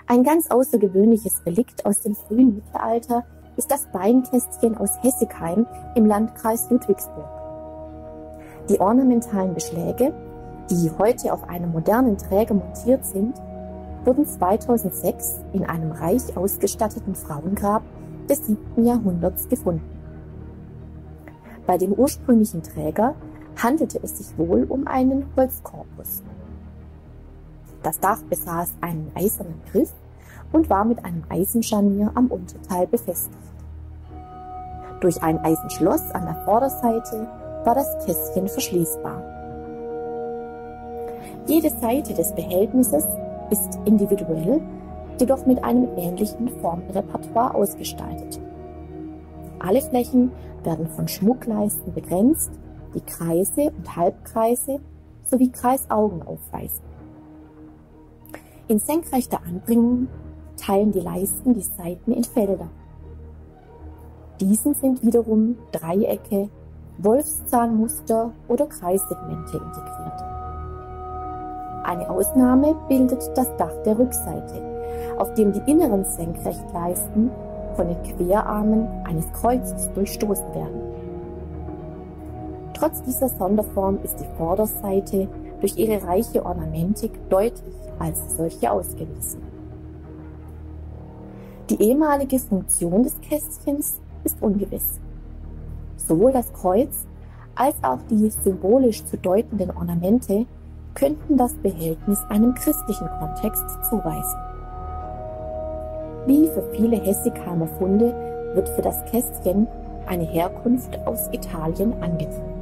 Ein ganz außergewöhnliches Relikt aus dem frühen Mittelalter ist das Beinkästchen aus Hessigheim im Landkreis Ludwigsburg. Die ornamentalen Beschläge, die heute auf einem modernen Träger montiert sind, wurden 2006 in einem reich ausgestatteten Frauengrab des 7. Jahrhunderts gefunden. Bei dem ursprünglichen Träger handelte es sich wohl um einen Holzkorpus. Das Dach besaß einen eisernen Griff und war mit einem Eisenscharnier am Unterteil befestigt. Durch ein Eisenschloss an der Vorderseite war das Kästchen verschließbar. Jede Seite des Behältnisses ist individuell, jedoch mit einem ähnlichen Formenrepertoire ausgestaltet. Alle Flächen werden von Schmuckleisten begrenzt, die Kreise und Halbkreise sowie Kreisaugen aufweisen. In senkrechter Anbringung teilen die Leisten die Seiten in Felder. Diesen sind wiederum Dreiecke, Wolfszahnmuster oder Kreissegmente integriert. Eine Ausnahme bildet das Dach der Rückseite, auf dem die inneren Senkrechtleisten von den Querarmen eines Kreuzes durchstoßen werden. Trotz dieser Sonderform ist die Vorderseite durch ihre reiche Ornamentik deutlich als solche ausgewiesen. Die ehemalige Funktion des Kästchens ist ungewiss. Sowohl das Kreuz als auch die symbolisch zu deutenden Ornamente könnten das Behältnis einem christlichen Kontext zuweisen. Wie für viele Hessigheimer Funde wird für das Kästchen eine Herkunft aus Italien angenommen.